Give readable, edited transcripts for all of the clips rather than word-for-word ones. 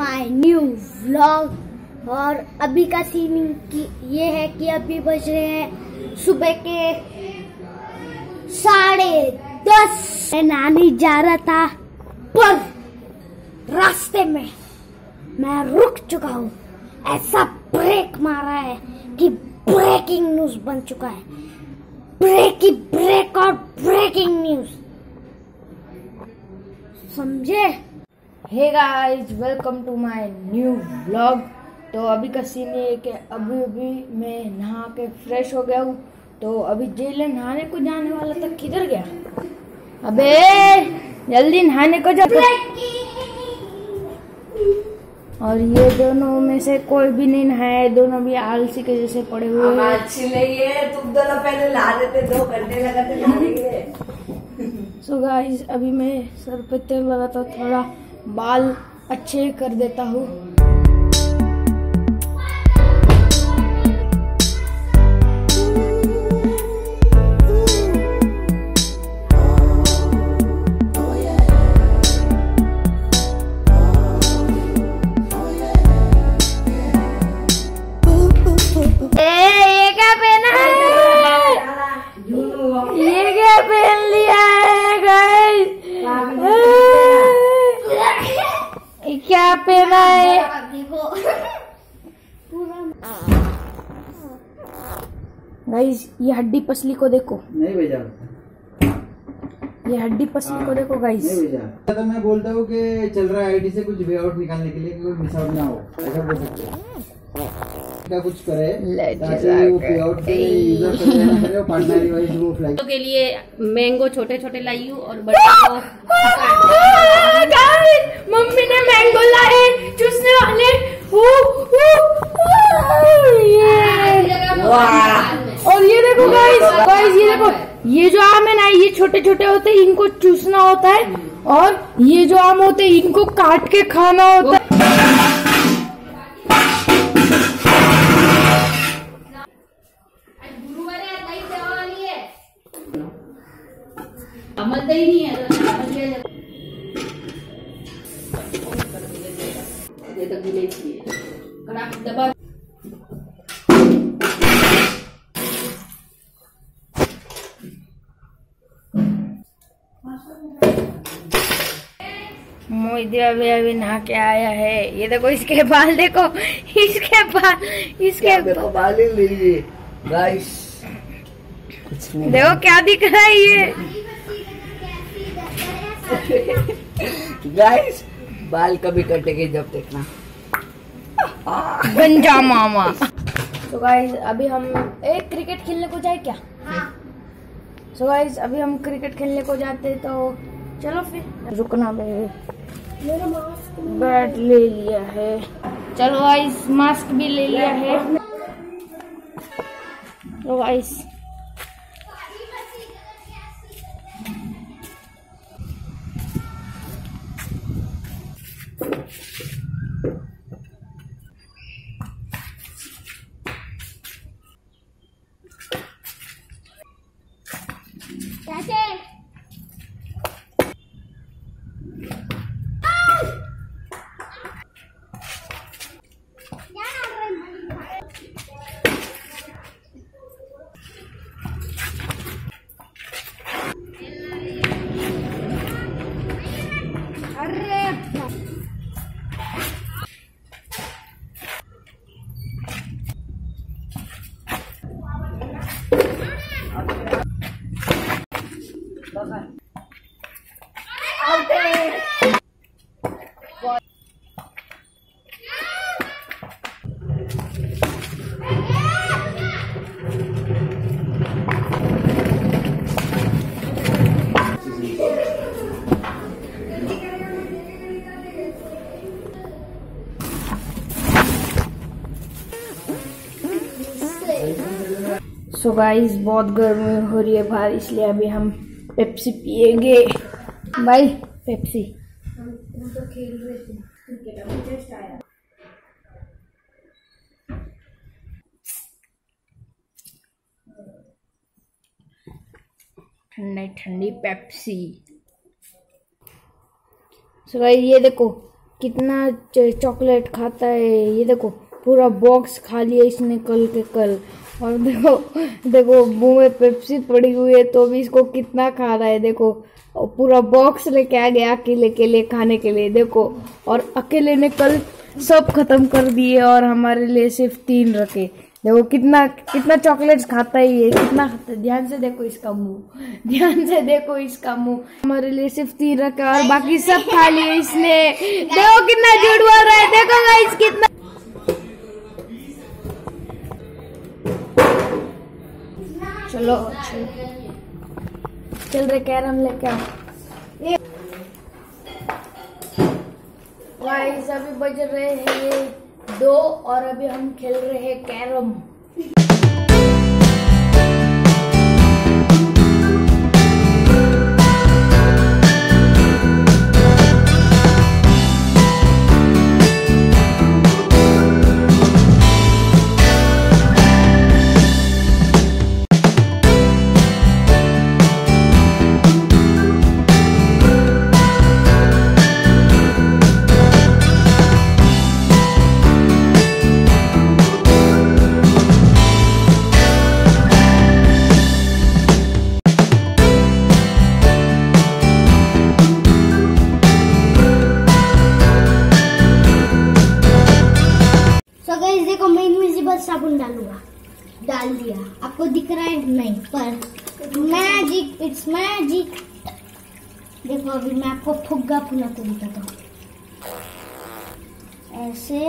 My new vlog. और अभी का सीन ये है कि अभी बज रहे हैं सुबह के 10:30। मैं नानी जा रहा था पर रास्ते में मैं रुक चुका हूँ। ऐसा ब्रेक मारा है कि ब्रेकिंग न्यूज बन चुका है। ब्रेक ही ब्रेक और ब्रेकिंग न्यूज, समझे? Hey guys, welcome to my new vlog. तो अभी का सीन ये है कि अभी मैं नहा के फ्रेश हो गया हूँ। तो अभी जेल नहाने को जाने वाला था, किधर गया? अबे जल्दी नहाने को जा। और ये दोनों में से कोई भी नहीं नहाया, दोनों भी आलसी के जैसे पड़े हुए हैं। अच्छी नहीं है, तुम दोनों पहले नहा लेते, 2 घंटे लगाते नहाने के। सो गाइस, अभी मैं सर पे तेल लगाता, थोड़ा बाल अच्छे कर देता हूँ। ये क्या पहना है? ये क्या पहन लिया है गाइस? क्या पहना है? गाइस, ये हड्डी पसली को देखो। नहीं भेजा, ये हड्डी पसली को देखो गाइस। नहीं भेजा। तो मैं बोलता हूँ कि चल रहा है आईडी से कुछ वे आउट निकालने के लिए, कोई मिस आउट ना हो, ऐसा बोल सकते हैं। क्या कुछ करे ताकि वो पे आउट के यूजर करे और पार्टनर वाइज वो फ्लाई के लिए मैंगो छोटे छोटे लाई हूँ और बड़े को मम्मी ने मैंगो लाए चूसने वाले। और ये देखो गाइस, ये देखो, ये जो आम है ना, ये छोटे छोटे होते हैं, इनको चूसना होता है। और ये जो आम होते हैं, इनको काट के खाना होता है। अमलता ही नहीं है दबा। मोहित अभी नहा के आया है। ये देखो, इसके बाल देखो, इसके बाल ही लीजिए गाइस, देखो क्या दिख रहा है ये। गाइस बाल कभी कटेंगे जब देखना। गंजा मामा। तो गाइस, अभी हम एक क्रिकेट खेलने को जाए क्या? सो गाइस, अभी हम क्रिकेट खेलने को जाते, तो चलो फिर। रुकना बे, बैट ले लिया है। चलो गाइस, मास्क भी ले लिया है। तो गाइस, सो गाइस, बहुत गर्मी हो रही है बाहर, इसलिए अभी हम पेप्सी पिएंगे। भाई पेप्सी। हम तो खेल रहे थे क्रिकेट, अभी जस्ट आया। ठंडी ठंडी पेप्सी। सो भाई ये देखो कितना चॉकलेट खाता है। ये देखो पूरा बॉक्स खा लिया इसने कल के कल। और देखो मुंह में पेप्सी पड़ी हुई है तो भी इसको कितना खा रहा है। देखो और पूरा बॉक्स लेके आ गया अकेले के लिए खाने के लिए। देखो और अकेले ने कल सब खत्म कर दिए और हमारे लिए सिर्फ 3 रखे। देखो कितना कितना चॉकलेट्स खाता है ये, कितना खाता है। ध्यान से देखो इसका मुंह, ध्यान से देखो इसका मुंह। हमारे लिए सिर्फ 3 रखा और बाकी सब खा लिए इसने। देखो कितना झूठ बोल रहा है। देखो गाइस कितना। चलो चल रहे कैरम लेके आओ। गाइस अभी बज रहे हैं 2 और अभी हम खेल रहे हैं कैरम। देखो मैं इनविजिबल साबुन डालूंगा। डाल दिया, आपको दिख रहा है नहीं, पर मैजिक, इट्स मैजिक। देखो अभी मैं आपको फुग्गा फुला के दिखाता हूँ। ऐसे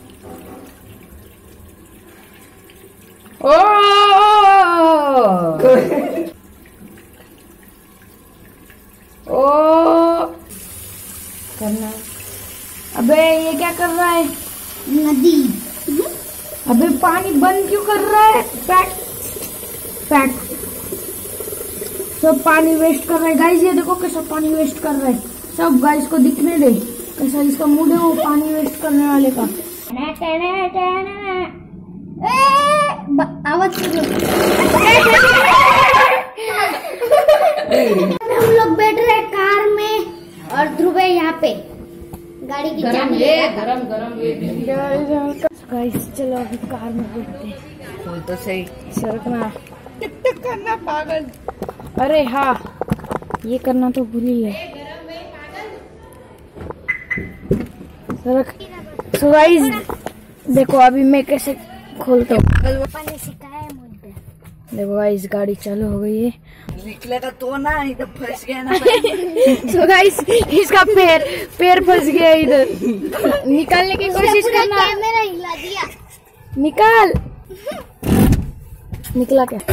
ओ करना। अबे ये क्या कर रहा है? नदी। अबे पानी बंद क्यों कर रहा है? पैक पैक सब पानी वेस्ट कर रहा है। गाइस ये देखो कैसा पानी वेस्ट कर रहा है। सब गाइस को दिखने दे कैसा इसका मूड है वो पानी वेस्ट करने वाले का। आवाज हम लोग बैठ रहे हैं कार में और ध्रुव है यहाँ पे गाड़ी की चाबी। गाइस चलो अभी कार में बैठते हैं। खोल तो सही। सरकना कितना करना पागल। अरे हाँ ये करना तो भूल ही है। सरक। सो गाइस देखो अभी मैं कैसे खोलता हूँ। पानी सिखाया है मुझे। देखो गाइस गाड़ी चालू हो गई है। निकलेगा तो ना, इधर फंस गया ना। सो गाइस इसका पैर फंस गया इधर। निकालने की कोशिश करना। कैमरा हिला दिया। निकाल। निकला क्या?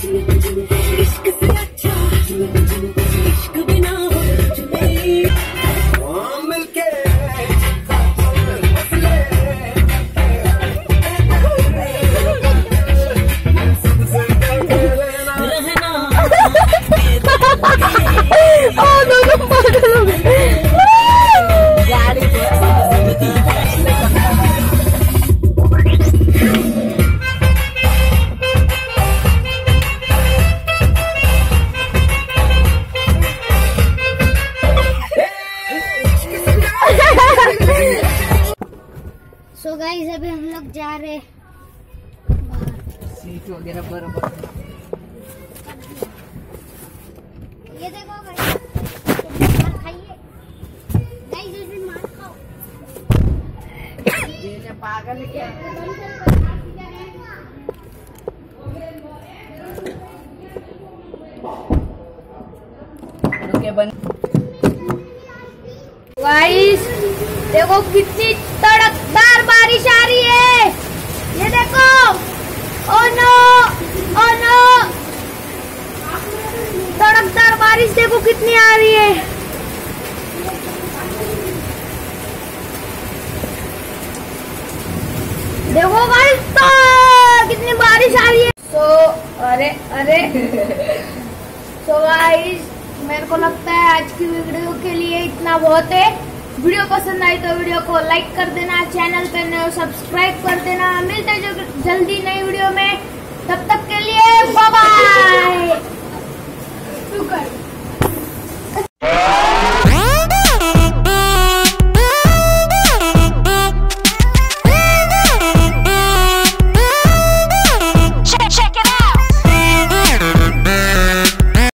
सो गाइस अभी हम लोग जा रहे सीट वगैरह बराबर। ये देखो गाइस खाइए। गाइस इसे मार खाओ। ये पागल है क्या? रुके बन। गाइस देखो कितनी तड़कदार बारिश आ रही है। ये देखो। Oh no, oh no. तड़कदार बारिश देखो कितनी आ रही है। देखो गाइस तो कितनी बारिश आ रही है। अरे तो गाइस मेरे को लगता है आज की वीडियो के लिए इतना बहुत है। वीडियो पसंद आई तो वीडियो को लाइक कर देना, चैनल पे नए सब्सक्राइब कर देना। मिलते हैं जल्दी नई वीडियो में, तब तक के लिए बाय बाय।